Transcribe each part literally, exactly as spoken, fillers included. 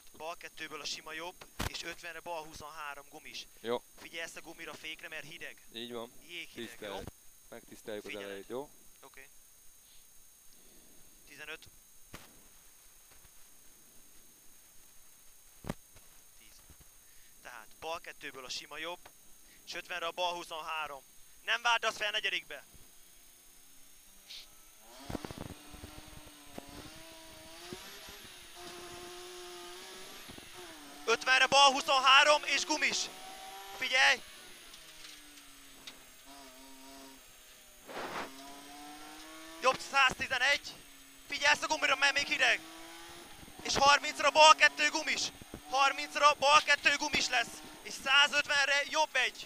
Tehát bal kettőből a sima jobb, és ötvenre bal huszonhárom gumis. Jó. Figyelj ezt a gumira fékre, mert hideg. Így van. Jéghideg, Tisztelj. jó? Megtiszteljük az Figyeled. elejét, jó? Oké. Okay. tizenöt. tíz. Tehát bal kettőből a sima jobb, és ötvenre a bal huszonhárom. Nem váltasz fel negyedikbe. ötvenre bal huszonhárom és gumis. Figyelj! Jobb száztizenegy. Figyelj ezt a gumira, mert még hideg. És harmincra bal kettő gumis. harmincra bal kettő gumis lesz. És százötvenre jobb egy.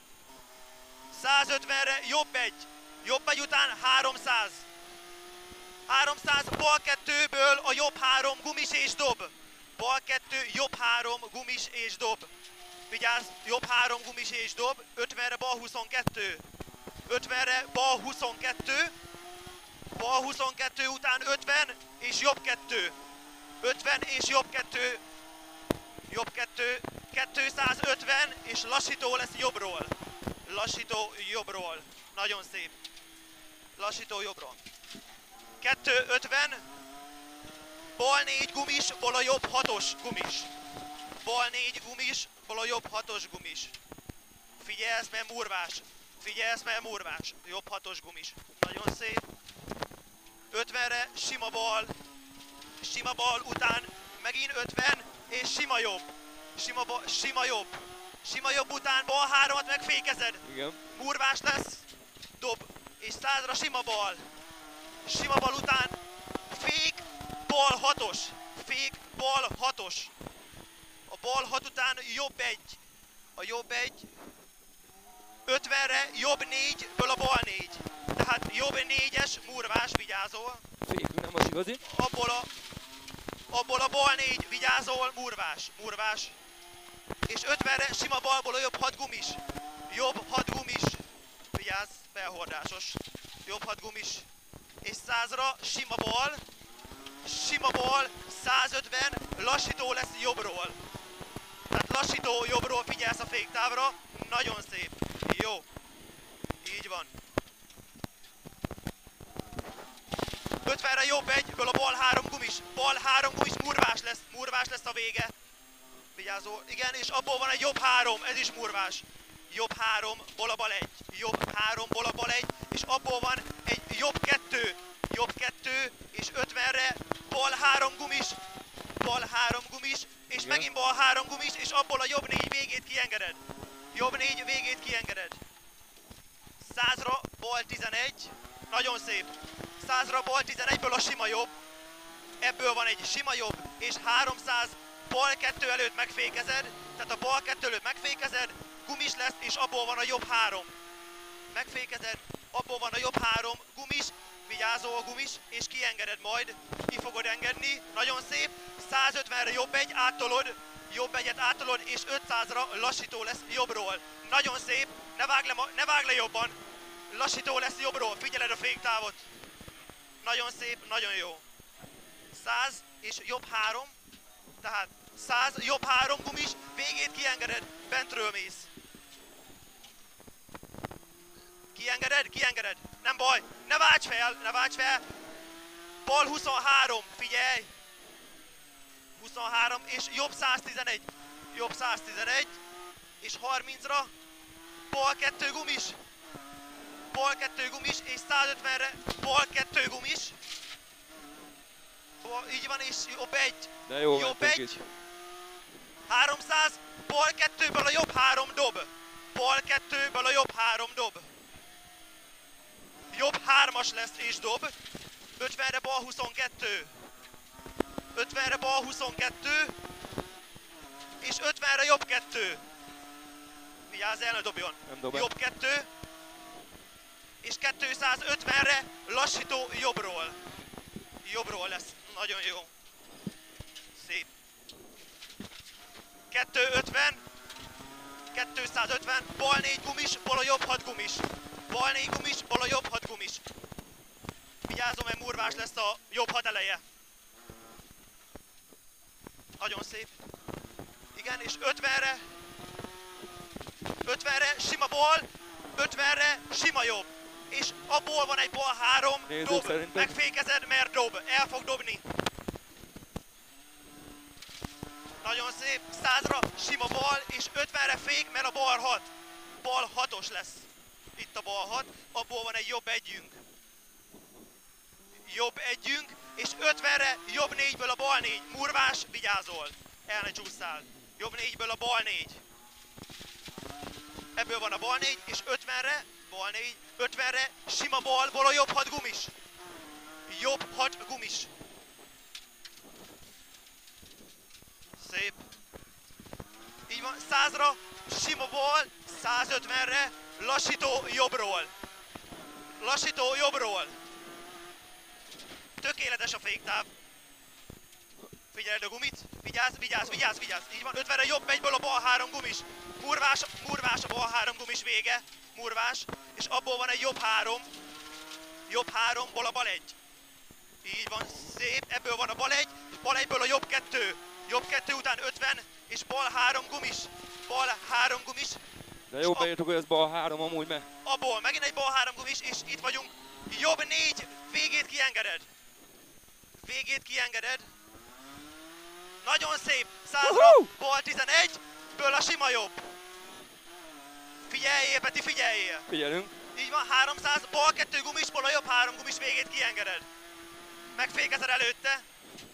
százötvenre jobb egy. Jobb egy után háromszáz. háromszáz bal kettőből a jobb három gumis és dob. Bal kettő, jobb három gumis és dob. Vigyázz, jobb három gumis és dob. ötvenre bal huszonkettő. ötvenre bal huszonkettő. Bal huszonkettő után ötven és jobb kettő. ötven és jobb kettő. Jobb kettő. kétszázötven és lassító lesz jobbról. Lassító jobbról. Nagyon szép. Lassító jobbról. kétszázötven. Bal négy gumis, bal a jobb hatos gumis. Bal négy gumis, bal a jobb hatos gumis. Figyelj ezt, mert murvás. Figyelj ezt, mert murvás. Jobb hatos gumis. Nagyon szép. ötvenre sima bal. Sima bal után megint ötven és sima jobb. Sima, bal, sima jobb. Sima jobb után bal háromat megfékezed. Igen. Murvás lesz. Dob. És százra sima bal. Sima bal után fék. Bal hatos. Fék, bal hatos. A bal hat után jobb egy. A jobb egy. ötvenre jobb négyből a bal négy. Tehát jobb négyes, murvás, vigyázol. Fék, nem az igazi. Abból a, abból a bal négy, vigyázol, murvás, murvás. És ötvenre sima balból a jobb hat gumis. Jobb hat gumis. Vigyázz, felhordásos. Jobb hat gumis. És százra sima bal. Sima bal, százötven, lassító lesz jobbról. Tehát lassító jobbról, figyelsz a féktávra. Nagyon szép. Jó. Így van. ötvenre jobb egyből a bal három gumis. Bal három gumis, murvás lesz. Murvás lesz a vége. Vigyázol. Igen, és abból van egy jobb három. Ez is murvás. Jobb három, bal a bal egy. Jobb három, bal a bal egy. És abból van egy jobb kettő. Jobb kettő, és ötvenre bal három gumis, bal három gumis, és igen, megint bal három gumis, és abból a jobb négy végét kiengeded. Jobb négy végét kiengeded. Százra bal tizenegy, nagyon szép. Százra bal tizenegyből a sima jobb, ebből van egy sima jobb, és háromszáz bal kettő előtt megfékezed, tehát a bal kettő előtt megfékezed, gumis lesz, és abból van a jobb három. Megfékezed, abból van a jobb három gumis, vigyázol a gumis, és kiengeded majd, ki fogod engedni, nagyon szép, százötvenre jobb egy, áttolod, jobb egyet áttolod, és ötszázra lassító lesz jobbról. Nagyon szép, ne vágj le, ne vágj le jobban, lassító lesz jobbról, figyeled a féktávot. Nagyon szép, nagyon jó. száz és jobb három, tehát száz, jobb három gumis, végét kiengeded, bentről mész. Kiengeded, kiengeded, nem baj, ne válts fel, ne válts fel. Bal huszonhárom, figyelj. huszonhárom és jobb száztizenegy, jobb száztizenegy, és harmincra bal kettő gumis. Bal kettő gumis, és százötvenre bal kettő gumis. Bal, így van, és jobb egy. De jó, jobb egy. háromszáz, bal kettőből a jobb három dob. Bal kettőből a jobb három dob. Jobb hármas lesz és dob. ötvenre bal huszonkettő. ötvenre bal huszonkettő. És ötvenre jobb kettő. Vigyázz el, ne dobjon. Dob jobb kettő. És kétszázötvenre lassító jobbról. Jobbról lesz. Nagyon jó. Szép. kétszázötven. kétszázötven. Bal négy gumis, bal a jobb hat gumis. Bal négy gumis, bal a jobb hat gumis. Vigyázzom, mert murvás lesz a jobb hat eleje. Nagyon szép. Igen, és ötvenre. ötvenre sima bal, ötvenre sima jobb. És abból van egy bal három, Nézzük dob. szerintem. Megfékezed, mert dob. El fog dobni. Nagyon szép. Százra sima bal, és ötvenre fék, mert a bal hat. Bal hatos lesz. Itt a bal hat. Abból van egy jobb együnk. Jobb együnk, és ötvenre jobb négyből a bal négy. Murvás, vigyázol. El ne csúszál. Jobb négyből a bal négy. Ebből van a bal négy, és ötvenre, bal négy, ötvenre sima balból a jobb hat gumis. Jobb hat gumis. Szép. Így van, százra sima bal, százötvenre lassító jobbról. Lassító jobbról. Tökéletes a féktáv. Figyeld a gumit, vigyázz, vigyázz, vigyázz, vigyázz. Így van, ötvenre jobb egyből a bal három gumis. Murvás, murvás a bal három gumis vége. Murvás, és abból van egy jobb három. Jobb háromból a bal egy. Így van, szép, ebből van a bal egy, bal egyből a jobb kettő. Jobb kettő után ötven, és bal három gumis. Bal három gumis. De jó beírtuk, hogy ez bal három amúgy, mert... Abból megint egy bal három gumis, és itt vagyunk. Jobb négy, végét kiengeded. Végét kiengeded. Nagyon szép, százra, bal tizenegy, ből a sima jobb. Figyeljél, Peti, figyeljél. Figyelünk. Így van, háromszáz, bal kettő gumisból a jobb három gumis végét kiengeded. Megfékezed előtte.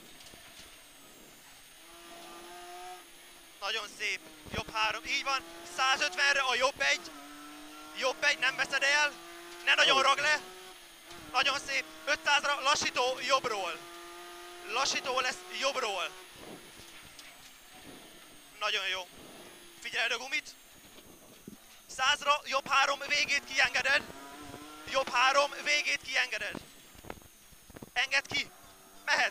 Nagyon szép, jobb három, így van, százötvenre a jobb egy. Jobb egy, nem veszed el. Ne nagyon rag le. Nagyon szép, ötszázra lassító jobbról. Lassító lesz jobbról. Nagyon jó. Figyeld a gumit. Százra jobb három végét kiengeded. Jobb három végét kiengeded. Engedd ki. Mehet.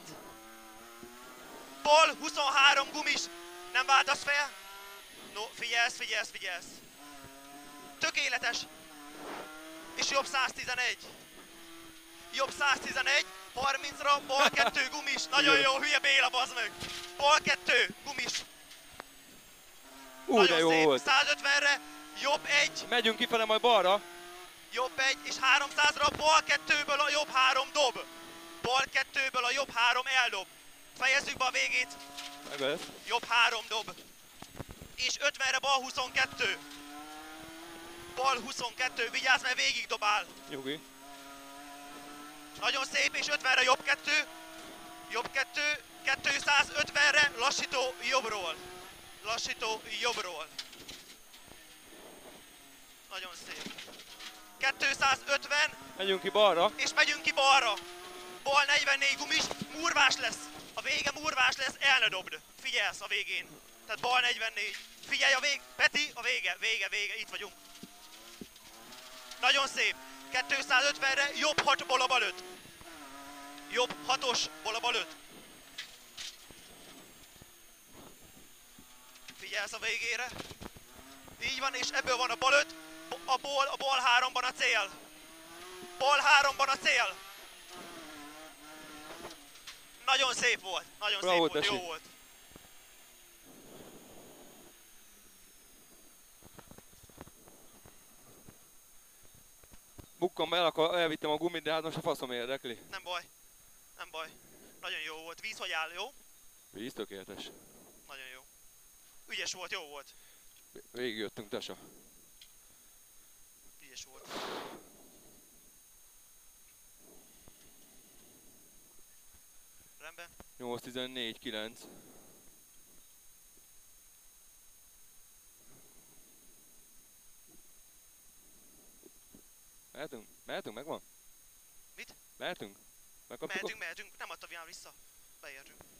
Bal huszonhárom gumis. Nem váltasz fel? No, figyelsz, figyelsz, figyelsz. Tökéletes. És jobb száztizenegy. Jobb száztizenegy. harmincra bal kettő gumis. Nagyon jó, hülye Béla, bazd meg. Bal kettő gumis. Ú, de jó szép. volt. százötvenre jobb egy. Megyünk kifele majd balra. Jobb egy, és háromszázra bal kettőből a jobb három dob. Bal kettőből a jobb három eldob. Fejezzük be a végét. Meg lesz. Jobb három dob. És ötvenre bal huszonkettő. Bal huszonkettő, vigyázz, mert végig dobál. Nyugi. Nagyon szép, és ötvenre jobb kettő. Jobb kettő, kétszázötvenre lassító jobbról. Lassító jobbról. Nagyon szép. kétszázötven. Megyünk ki balra. És megyünk ki balra. Bal negyvennégy gumis, murvás lesz. A vége murvás lesz, el ne dobd. Figyelsz a végén. Tehát bal negyvennégy. Figyelj a vég, Peti, a vége, vége, vége, itt vagyunk. Nagyon szép. kétszázötvenre jobb hatból a bal öt. Jobb hatosból a bal öt. Figyelsz a végére. Így van, és ebből van a bal öt. A bal, a bal háromban a cél. Bal háromban a cél. Nagyon szép volt, nagyon Bravo, szép volt, tesi. jó volt. Bukkan be, el, akkor elvittem a gumit, de hát most a faszom érdekli. Nem baj, nem baj. Nagyon jó volt. Víz, hogy áll, jó? Víz tökéletes. Nagyon jó. Ügyes volt, jó volt. Végigjöttünk, tesa. Ügyes volt. Rendben. nyolc tizennégy kilenc. Mehetünk? Mehetünk? Megvan? Mit? Mehetünk? Megkaptuk? Mehetünk, mehetünk. Nem adta vissza. Beértünk.